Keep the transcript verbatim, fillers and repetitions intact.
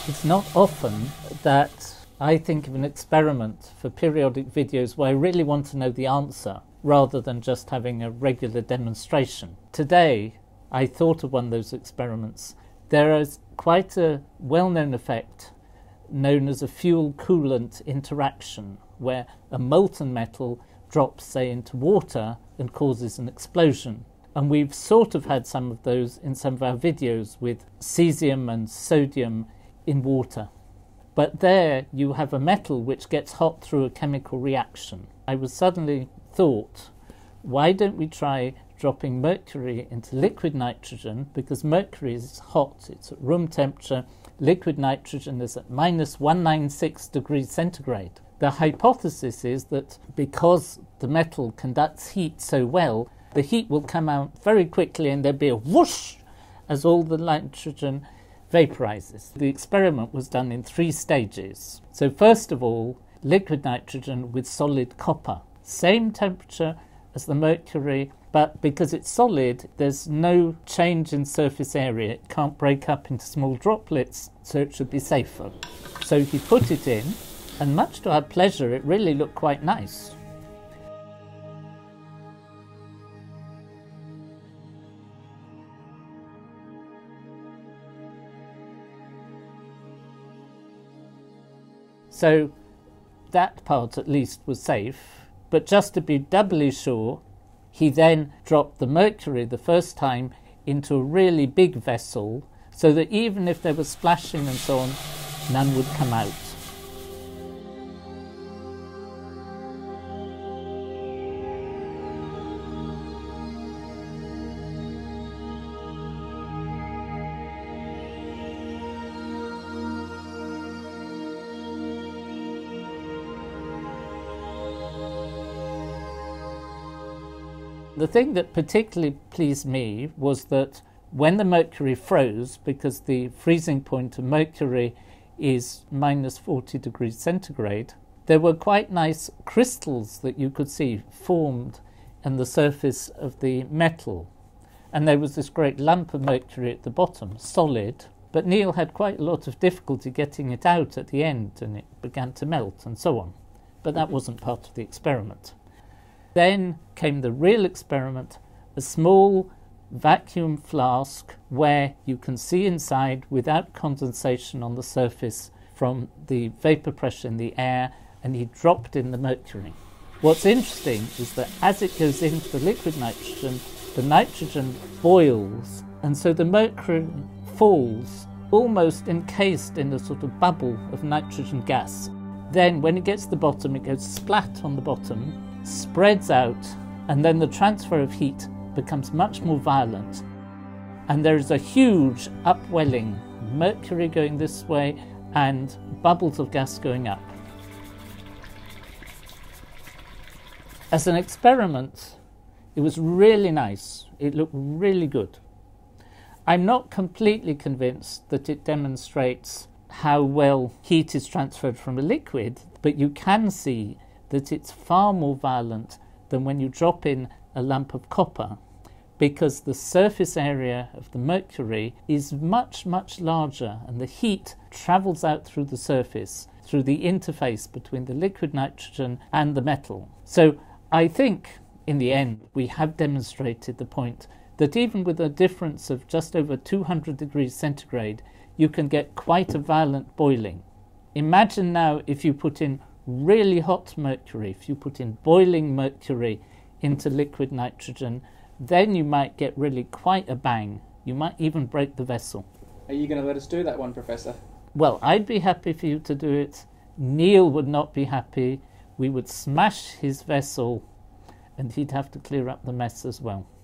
It's not often that I think of an experiment for periodic videos where I really want to know the answer rather than just having a regular demonstration. Today I thought of one of those experiments. There is quite a well-known effect known as a fuel-coolant interaction, where a molten metal drops, say, into water and causes an explosion. And we've sort of had some of those in some of our videos with cesium and sodium in water. But there you have a metal which gets hot through a chemical reaction. I was suddenly thought, why don't we try dropping mercury into liquid nitrogen, because mercury is hot, it's at room temperature, liquid nitrogen is at minus one hundred ninety-six degrees centigrade. The hypothesis is that because the metal conducts heat so well, the heat will come out very quickly and there'll be a whoosh as all the nitrogen vaporizes. The experiment was done in three stages. So first of all, liquid nitrogen with solid copper. Same temperature as the mercury, but because it's solid, there's no change in surface area. It can't break up into small droplets, so it should be safer. So he put it in, and much to our pleasure, it really looked quite nice. So that part at least was safe, but just to be doubly sure, he then dropped the mercury the first time into a really big vessel so that even if there was splashing and so on, none would come out. The thing that particularly pleased me was that when the mercury froze, because the freezing point of mercury is minus forty degrees centigrade, there were quite nice crystals that you could see formed in the surface of the metal. And there was this great lump of mercury at the bottom, solid, but Neil had quite a lot of difficulty getting it out at the end, and it began to melt and so on. But that wasn't part of the experiment. Then came the real experiment, a small vacuum flask where you can see inside without condensation on the surface from the vapor pressure in the air, and he dropped in the mercury. What's interesting is that as it goes into the liquid nitrogen, the nitrogen boils, and so the mercury falls almost encased in a sort of bubble of nitrogen gas. Then when it gets to the bottom, it goes splat on the bottom, spreads out, and then the transfer of heat becomes much more violent. And there is a huge upwelling, mercury going this way and bubbles of gas going up. As an experiment, it was really nice. It looked really good. I'm not completely convinced that it demonstrates how well heat is transferred from a liquid, but you can see that it's far more violent than when you drop in a lump of copper, because the surface area of the mercury is much, much larger, and the heat travels out through the surface, through the interface between the liquid nitrogen and the metal. So I think, in the end, we have demonstrated the point that even with a difference of just over two hundred degrees centigrade, you can get quite a violent boiling. Imagine now if you put in really hot mercury, if you put in boiling mercury into liquid nitrogen, then you might get really quite a bang. You might even break the vessel. Are you going to let us do that one, Professor? Well, I'd be happy for you to do it. Neil would not be happy. We would smash his vessel and he'd have to clear up the mess as well.